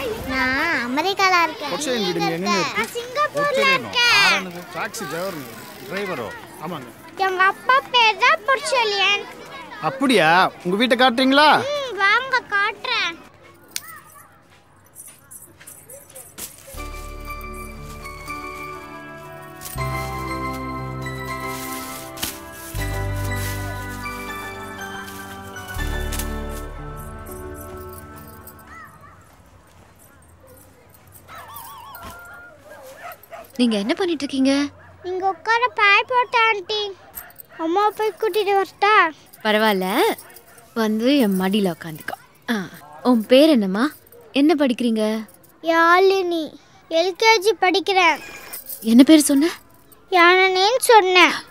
நான் அமெரிக்கால இருக்கேன். நான் சிங்கப்பூர்ல இருக்கேன். டாக்ஸி டிரைவரோ? ஆமாங்க. எங்க அப்பா பேர் தான் பொர்ச்சலியன். அப்படியா? உங்க வீட்டை காட்டுறீங்களா? வாங்க காட்டுறேன். நீங்க என்ன பண்ணிட்டு இருக்கீங்க? இங்க உட்கார பாய் போட்ட ஆண்டி. அம்மா போய் கூட்டிட்டு வரட்டா? பரவாயில்ல, வந்து என் மடியில உட்காந்துக்கோ. உன் பேர் என்னம்மா? என்ன படிக்கிறீங்க? யாழினி. எல்கேஜி படிக்கிறேன். என்ன பேர் சொன்ன? யாழினின்னு சொன்னேன்.